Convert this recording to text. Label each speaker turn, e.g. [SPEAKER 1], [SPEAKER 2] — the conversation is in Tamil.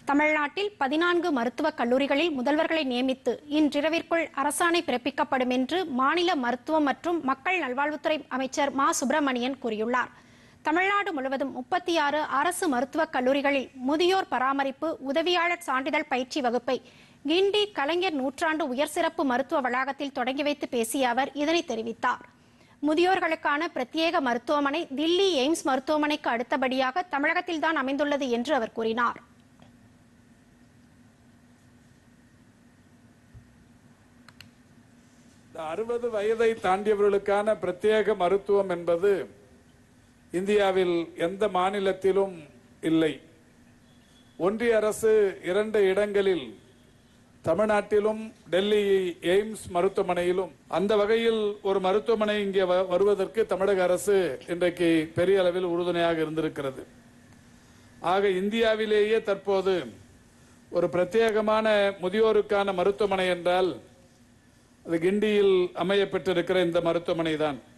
[SPEAKER 1] தமிழ்நாட்டில் 14 மருத்துவக் கல்லூரிகளில் முதல்வர்களை நியமித்து இன்றிரவிற்குள் அரசாணை பிறப்பிக்கப்படும் என்று மாநில மருத்துவம் மற்றும் மக்கள் நல்வாழ்வுத்துறை அமைச்சர் மா சுப்பிரமணியன் கூறியுள்ளார். தமிழ்நாடு முழுவதும் 36 அரசு மருத்துவக் கல்லூரிகளில் முதியோர் பராமரிப்பு உதவியாளர் சான்றிதழ் பயிற்சி வகுப்பை கிண்டி கலைஞர் நூற்றாண்டு உயர் சிறப்பு மருத்துவ வளாகத்தில் தொடங்கி வைத்து பேசிய அவர் இதனை தெரிவித்தார். முதியோர்களுக்கான பிரத்யேக மருத்துவமனை தில்லி எய்ம்ஸ் மருத்துவமனைக்கு அடுத்தபடியாக தமிழகத்தில்தான் அமைந்துள்ளது என்று அவர் கூறினார்.
[SPEAKER 2] இந்த 60 வயதை தாண்டியவர்களுக்கான பிரத்யேக மருத்துவம் என்பது இந்தியாவில் எந்த மாநிலத்திலும் இல்லை. ஒன்றிய அரசு 2 இடங்களில் தமிழ்நாட்டிலும் டெல்லி எய்ம்ஸ் மருத்துவமனையிலும் அந்த வகையில் ஒரு மருத்துவமனை இங்கே வருவதற்கு தமிழக அரசு இன்றைக்கு பெரிய அளவில் உறுதுணையாக இருந்திருக்கிறது. ஆக இந்தியாவிலேயே தற்போது ஒரு பிரத்யேகமான முதியோருக்கான மருத்துவமனை என்றால் அது கிண்டியில் அமைய பெற்றிருக்கிற இந்த மருத்துவமனை தான்.